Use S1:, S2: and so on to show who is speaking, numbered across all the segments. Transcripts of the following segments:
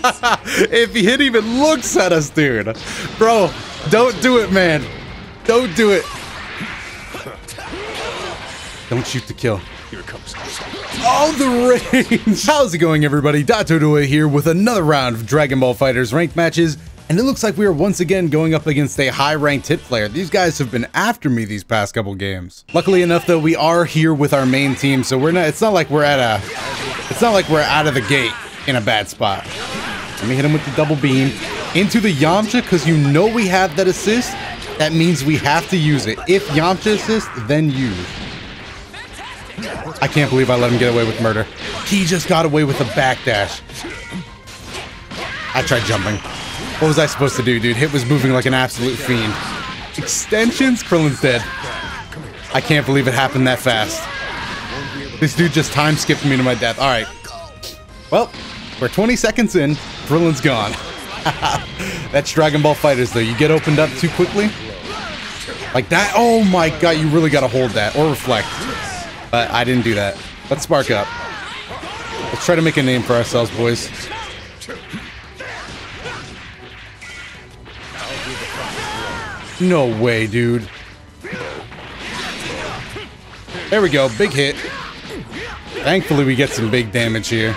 S1: If he even looks at us, dude. Bro, don't do it, man. Don't do it. Don't shoot to kill.
S2: Here comes.
S1: Oh, the range! How's it going, everybody? Dotodoya here with another round of Dragonball FighterZ ranked matches, and it looks like we are once again going up against a high-ranked hit player. These guys have been after me these past couple games. Luckily enough, though, we are here with our main team, so we're not. It's not like we're out of the gate in a bad spot. Let me hit him with the double beam into the Yamcha, because you know we have that assist. That means we have to use it. If Yamcha assists, then use. I can't believe I let him get away with murder. He just got away with a backdash. I tried jumping. What was I supposed to do, dude? Hit was moving like an absolute fiend. Extensions? Krillin's dead. I can't believe it happened that fast. This dude just time skipped me to my death. All right. Well, we're 20 seconds in. Krillin's gone. That's Dragonball FighterZ, though. You get opened up too quickly. Like that. Oh my god, you really got to hold that or reflect. But I didn't do that. Let's spark up. Let's try to make a name for ourselves, boys. No way, dude. There we go. Big hit. Thankfully, we get some big damage here.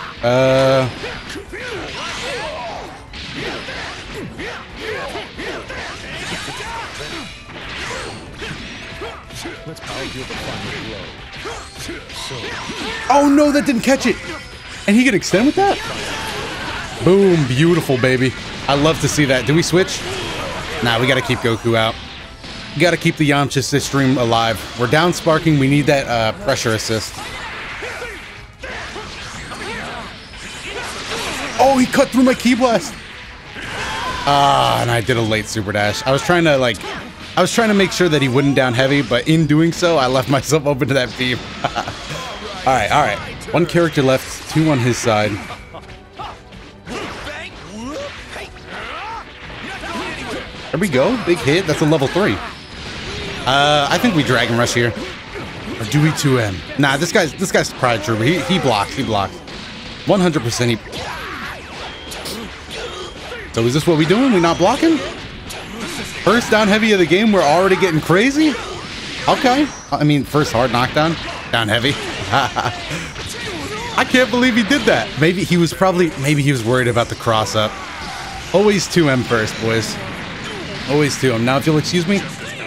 S1: Oh no, that didn't catch it. And he could extend with that? Boom, beautiful, baby. I love to see that. Do we switch? Nah, we gotta keep Goku out. We gotta keep the Yamcha assist stream alive. We're down sparking, we need that pressure assist. Oh, he cut through my ki blast. And I did a late super dash. I was trying to make sure that he wouldn't down heavy, but in doing so, I left myself open to that beam. All right. One character left, 2 on his side. There we go. Big hit. That's a level 3. I think we Dragon Rush here. Or do we 2M? Nah, this guy's Pride Trooper. He blocks. 100% he... So is this what we doing? We not blocking? First down heavy of the game, we're already getting crazy? Okay. I mean, first hard knockdown, down heavy. I can't believe he did that. Maybe he was worried about the cross up. Always 2M first, boys. Always 2M. Now, if you'll excuse me.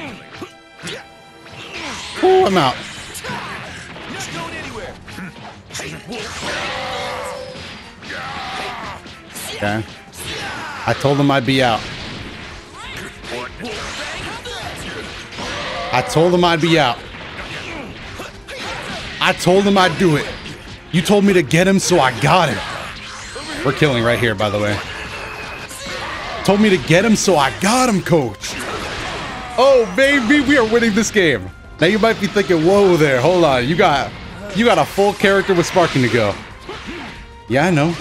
S1: Oh, I'm out. Okay. I told him I'd be out. I told him I'd be out. I told him I'd do it. You told me to get him, so I got him. We're killing right here, by the way. Told me to get him, so I got him, coach. Oh, baby, we are winning this game. Now you might be thinking, whoa there, hold on. You got a full character with sparking to go. Yeah, I know.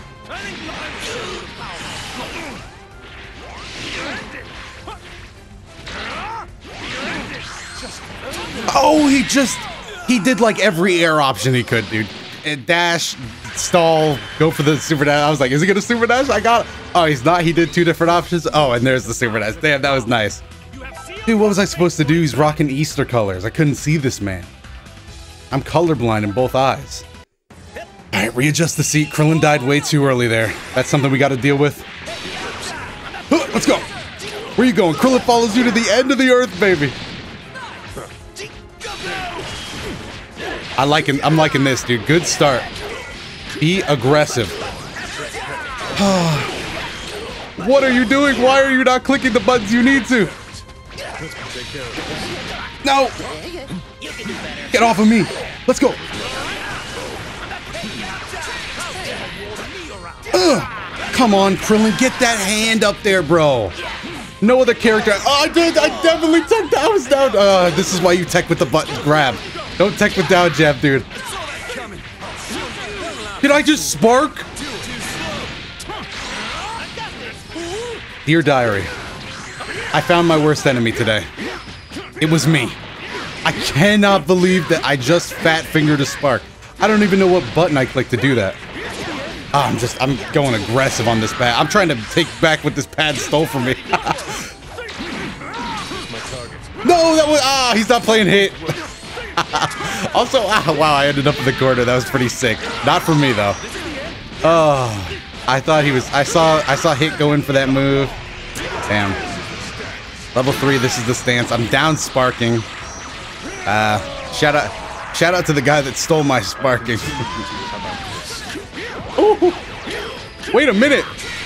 S1: Oh, he did like every air option he could, dude. Dash, stall, go for the super dash. I was like, is he gonna super dash? I got it. Oh, he's not. He did 2 different options. Oh, and there's the super dash. Damn, that was nice. Dude, what was I supposed to do? He's rocking Easter colors. I couldn't see this man. I'm colorblind in both eyes. All right, readjust the seat. Krillin died way too early there. That's something we got to deal with. Let's go. Where you going? Krillin follows you to the end of the earth, baby. I'm liking this, dude. Good start. Be aggressive. What are you doing? Why are you not clicking the buttons you need to? No! Get off of me. Let's go. Come on, Krillin. Get that hand up there, bro. No other character. Oh, I did. I definitely took that. I was down. This is why you tech with the button grab. Don't tech with down jab, dude. Did I just spark? Dear Diary, I found my worst enemy today. It was me. I cannot believe that I just fat fingered a spark. I don't even know what button I clicked to do that. I'm going aggressive on this pad. I'm trying to take back what this pad stole from me. No, that was, he's not playing hit. Also, wow, I ended up in the corner. That was pretty sick. Not for me though. Oh, I thought he was, I saw hit go in for that move. Damn. Level 3, this is the stance. I'm down sparking. Shout out to the guy that stole my sparking. Ooh, wait a minute.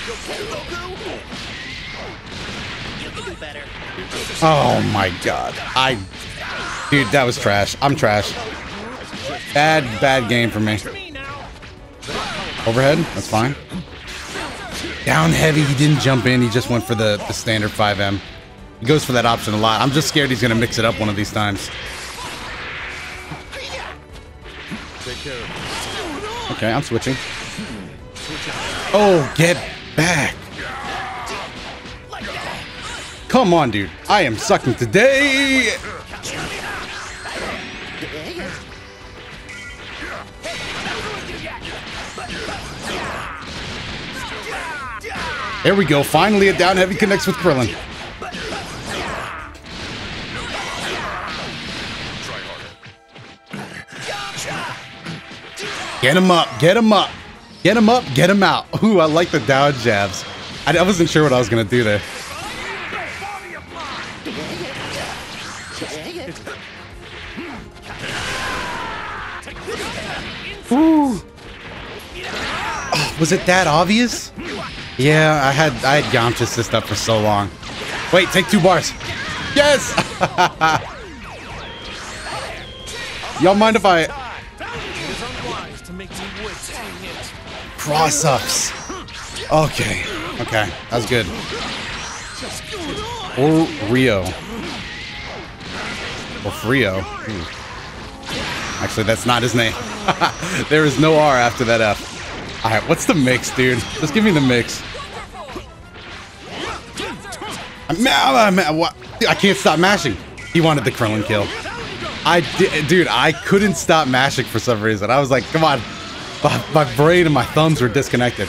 S1: Oh my god. Dude, that was trash. I'm trash. Bad game for me. Overhead, that's fine. Down heavy, he didn't jump in. He just went for the standard 5M. He goes for that option a lot. I'm just scared he's gonna mix it up one of these times. Okay, I'm switching. Oh, get back. Come on, dude. I am sucking today. There we go. Finally, a down heavy connects with Krillin. Get him up. Get him up. Get him up. Get him out. Ooh, I like the down jabs. I wasn't sure what I was going to do there. Ooh. Oh, was it that obvious? Yeah, I had Yamcha assist up for so long. Wait, take 2 bars. Yes! Y'all mind if I... Cross-ups. Okay. Okay, that was good. Or Rio. Or Frio. Actually, that's not his name. There is no R after that F. Alright, what's the mix, dude? Just give me the mix. I can't stop mashing. He wanted the Krillin kill. Dude, I couldn't stop mashing for some reason. I was like, come on. My brain and my thumbs were disconnected.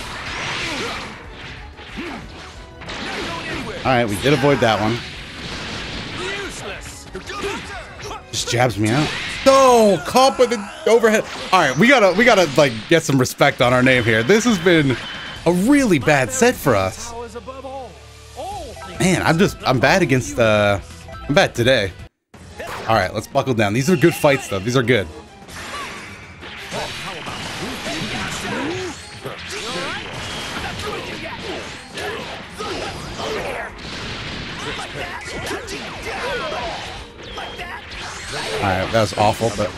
S1: Alright, we did avoid that one. Just jabs me out. No, caught by the overhead. Alright, we gotta like get some respect on our name here. This has been a really bad set for us. Man, I'm bad against I'm bad today. Alright, let's buckle down. These are good fights though. These are good. Alright, that was awful, but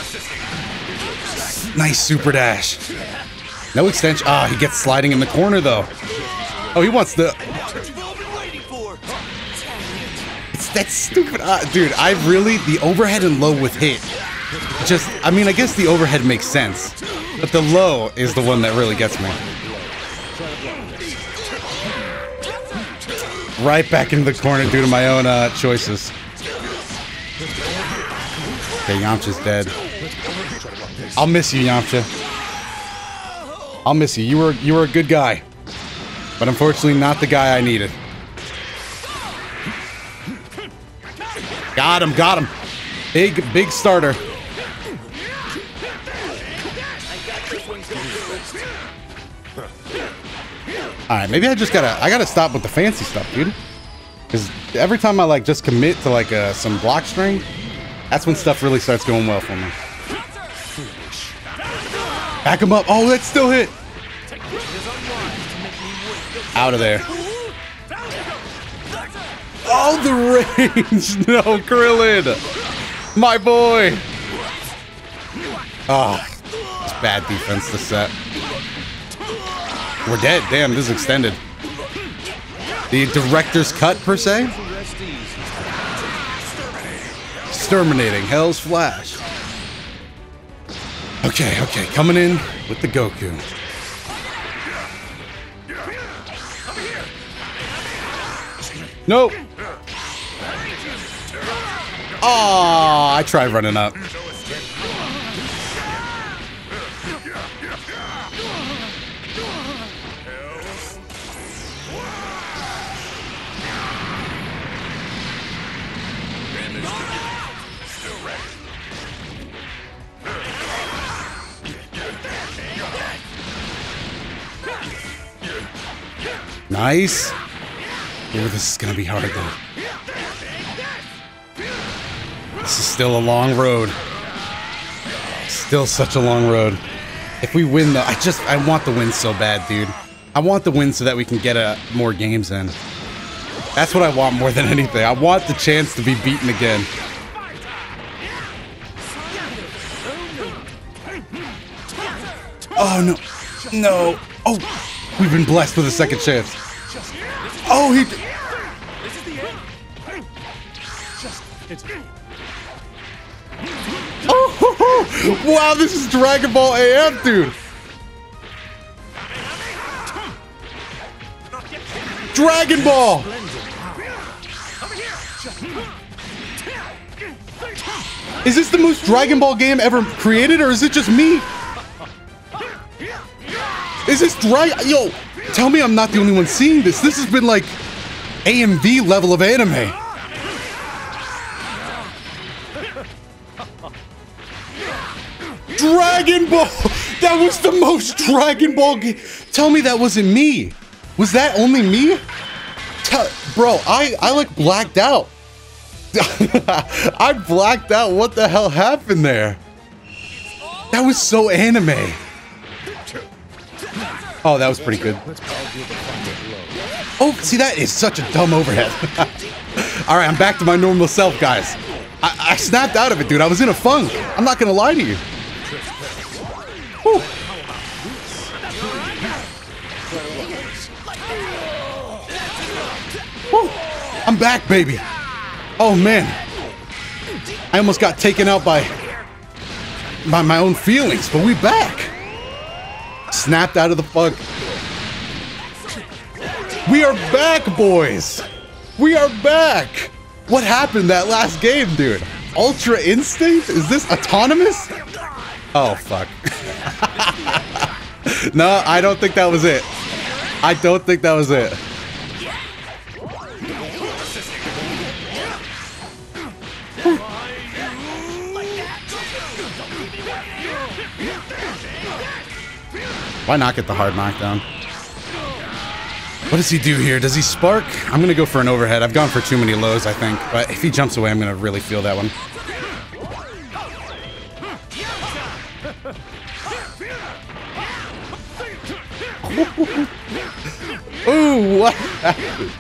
S1: nice super dash. No extension. Ah, he gets sliding in the corner though. Oh, he wants the... It's that stupid... dude, the overhead and low with hit. I mean, I guess the overhead makes sense, but the low is the one that really gets me. Right back into the corner due to my own choices. Okay, Yamcha's dead. I'll miss you, Yamcha. I'll miss you. You were a good guy, but unfortunately not the guy I needed. Got him, got him. Big starter. Alright, maybe I gotta stop with the fancy stuff, dude. Because every time I like just commit to like some block string, that's when stuff really starts going well for me. Back him up. Oh, that still hit. Out of there. Oh, the range. No, Krillin. My boy. Oh, it's bad defense this set. We're dead. Damn, this is extended. The director's cut, per se? Exterminating Hell's Flash. Okay, coming in with the Goku. Nope. Oh, I tried running up. Nice. Ooh, this is gonna be hard though. This is still a long road. Still such a long road. If we win though, I want the win so bad, dude. I want the win so that we can get more games in. That's what I want more than anything. I want the chance to be beaten again. Oh, no. No. Oh, we've been blessed with a second chance. Oh, he... Oh, wow, this is Dragon Ball AF, dude. Dragon Ball. Is this the most Dragon Ball game ever created, or is it just me? Is this Yo, tell me I'm not the only one seeing this. This has been like AMV level of anime. Dragon Ball! That was the most Dragon Ball game. Tell me that wasn't me. Was that only me? Bro, I like blacked out. I blacked out. What the hell happened there? That was so anime. Oh, that was pretty good. Oh, see, that is such a dumb overhead. All right, I'm back to my normal self, guys. I snapped out of it, dude. I was in a funk. I'm not gonna lie to you. Whew. Whew. I'm back, baby. Oh man, I almost got taken out by my own feelings, but we back. Snapped out of the funk. We are back, boys. We are back. What happened that last game, dude? Ultra Instinct? Is this autonomous? Oh, fuck. No, I don't think that was it. I don't think that was it. Why not get the hard knockdown? What does he do here? Does he spark? I'm gonna go for an overhead. I've gone for too many lows, I think. But if he jumps away, I'm gonna really feel that one. Ooh, what happened?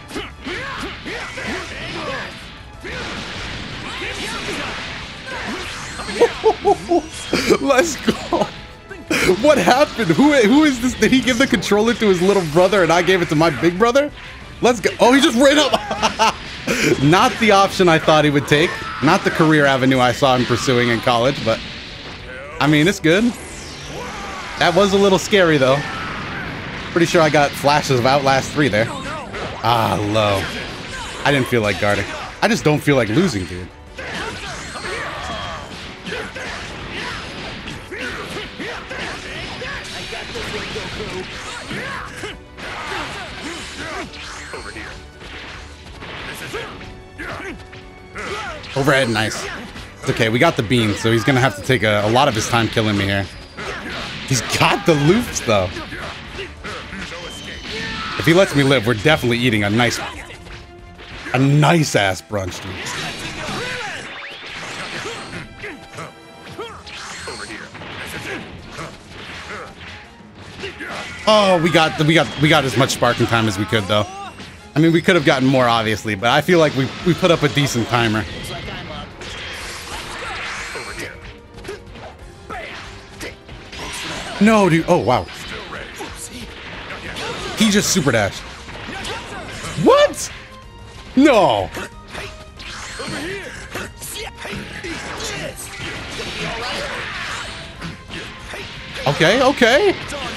S1: Let's go. What happened? Who is this? Did he give the controller to his little brother and I gave it to my big brother? Let's go. Oh, he just ran up. Not the option I thought he would take. Not the career avenue I saw him pursuing in college, but I mean, it's good. That was a little scary though. Pretty sure I got flashes of Outlast 3 there. Ah, low. I didn't feel like guarding. I just don't feel like losing, dude. Overhead, nice. It's okay, we got the beam, so he's gonna have to take a lot of his time killing me here. He's got the loops, though. If he lets me live, we're definitely eating a nice ass brunch, dude. Oh, we got as much sparking time as we could, though. I mean, we could have gotten more, obviously, but I feel like we put up a decent timer. No, dude. Oh, wow. He just super dashed. What? No. Okay, okay.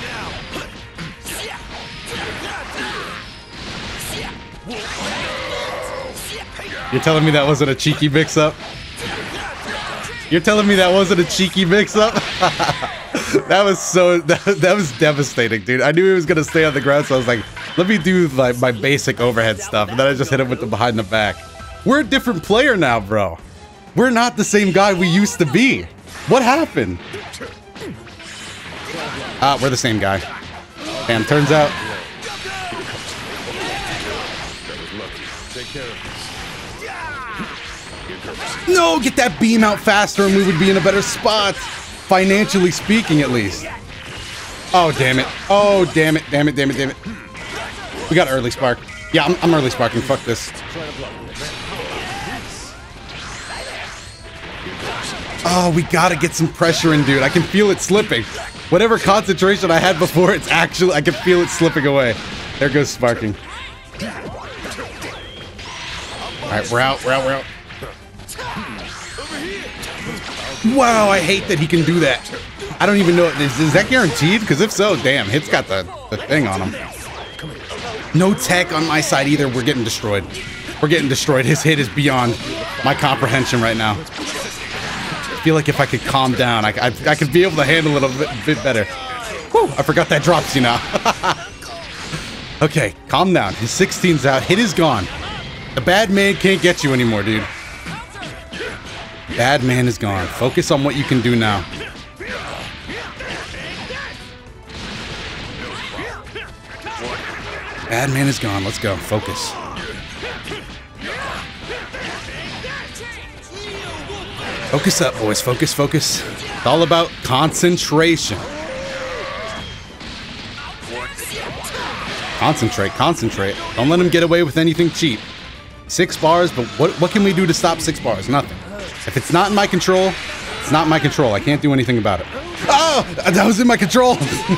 S1: You're telling me that wasn't a cheeky mix-up? You're telling me that wasn't a cheeky mix-up? That was devastating, dude. I knew he was gonna stay on the ground, so I was like, let me do like my basic overhead stuff, and then I just hit him with the behind the back. We're a different player now, bro. We're not the same guy we used to be. What happened? We're the same guy. And turns out
S2: Take care of this.
S1: No, get that beam out faster and we would be in a better spot. Financially speaking, at least. Oh, damn it. Oh, damn it. Damn it, damn it, damn it. We got early spark. Yeah, I'm early sparking. Fuck this. Oh, we gotta get some pressure in, dude. I can feel it slipping. Whatever concentration I had before, it's actually, I can feel it slipping away. There goes sparking. Alright, we're out, we're out, we're out. Wow, I hate that he can do that. I don't even know, is that guaranteed? Because if so, damn, Hit's got the thing on him. No tech on my side either, we're getting destroyed. We're getting destroyed, his hit is beyond my comprehension right now. I feel like if I could calm down, I could be able to handle it a bit better. Whew, I forgot that drops you now. Okay, calm down, his 16's out, Hit is gone. The bad man can't get you anymore, dude. Bad man is gone. Focus on what you can do now. Bad man is gone. Let's go. Focus. Focus up, boys. Focus, focus. It's all about concentration. Concentrate, concentrate. Don't let him get away with anything cheap. 6 bars, but what can we do to stop 6 bars? Nothing. If it's not in my control, it's not in my control. I can't do anything about it. Oh, that was in my control.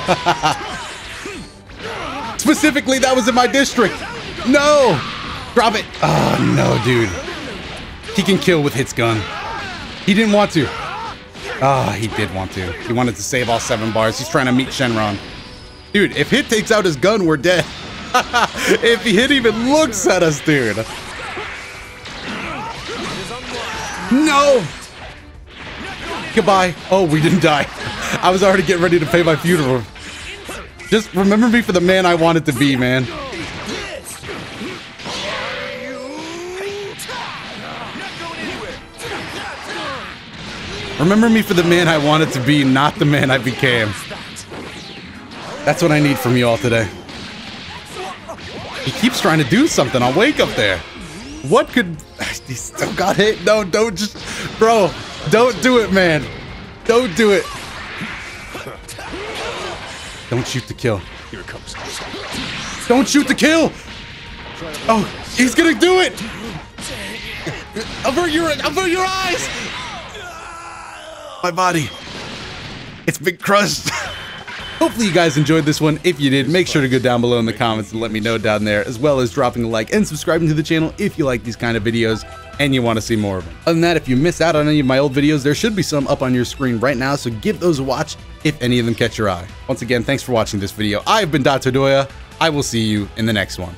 S1: Specifically, that was in my district. No, drop it. Oh, no, dude. He can kill with Hit's gun. He didn't want to. Ah, he did want to. He wanted to save all 7 bars. He's trying to meet Shenron. Dude, if Hit takes out his gun, we're dead. If Hit even looks at us, dude. No! Goodbye. Oh, we didn't die. I was already getting ready to pay my funeral. Just remember me for the man I wanted to be, man. Remember me for the man I wanted to be, not the man I became. That's what I need from you all today. He keeps trying to do something. I'll wake up there. What could... He still got hit. No, don't just... Bro, don't do it, man. Don't do it. Don't shoot the kill.
S2: Here it comes.
S1: Don't shoot the kill. Oh, he's gonna do it. Avert your eyes. My body. It's been crushed. Hopefully you guys enjoyed this one. If you did, make sure to go down below in the comments and let me know down there, as well as dropping a like and subscribing to the channel if you like these kind of videos and you want to see more of them. Other than that, if you missed out on any of my old videos, there should be some up on your screen right now, so give those a watch if any of them catch your eye. Once again, thanks for watching this video. I've been Dotodoya. I will see you in the next one.